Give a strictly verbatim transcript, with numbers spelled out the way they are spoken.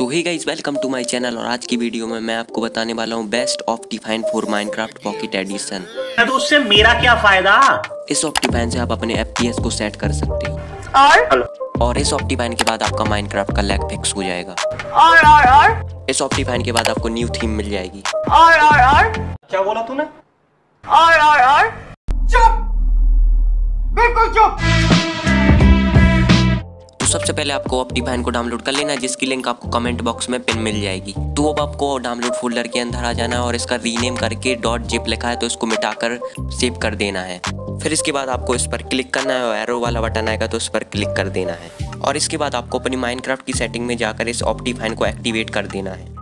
So hey guys, welcome to my channel. और आज की वीडियो में मैं आपको बताने वाला हूँ best OptiFine for Minecraft pocket edition. तो उससे मेरा क्या फायदा? इस ऑप्टिफाइन से आप अपने एफपीएस को सेट कर सकते हो और और इस ऑप्टिफाइन के बाद आपका माइनक्राफ्ट का लैग फिक्स हो जाएगा। और और और इस ऑप्टिफाइन के बाद आपको न्यू थीम मिल जाएगी। और और और क्या बोला तूने? और और और चुप, बिल्कुल चुप। तो सबसे पहले आपको ऑप्टिफाइन को डाउनलोड कर लेना है, जिसकी लिंक आपको कमेंट बॉक्स में पिन मिल जाएगी। तो अब आपको डाउनलोड फोल्डर के अंदर आ जाना है और इसका रीनेम करके डॉट जिप लिखा है तो इसको मिटाकर सेव कर देना है। फिर इसके बाद आपको इस पर क्लिक करना है और एरो वाला बटन आएगा तो इस पर क्लिक कर देना है। और इसके बाद आपको अपनी माइनक्राफ्ट की सेटिंग में जाकर इस ऑप्टिफाइन को एक्टिवेट कर देना है।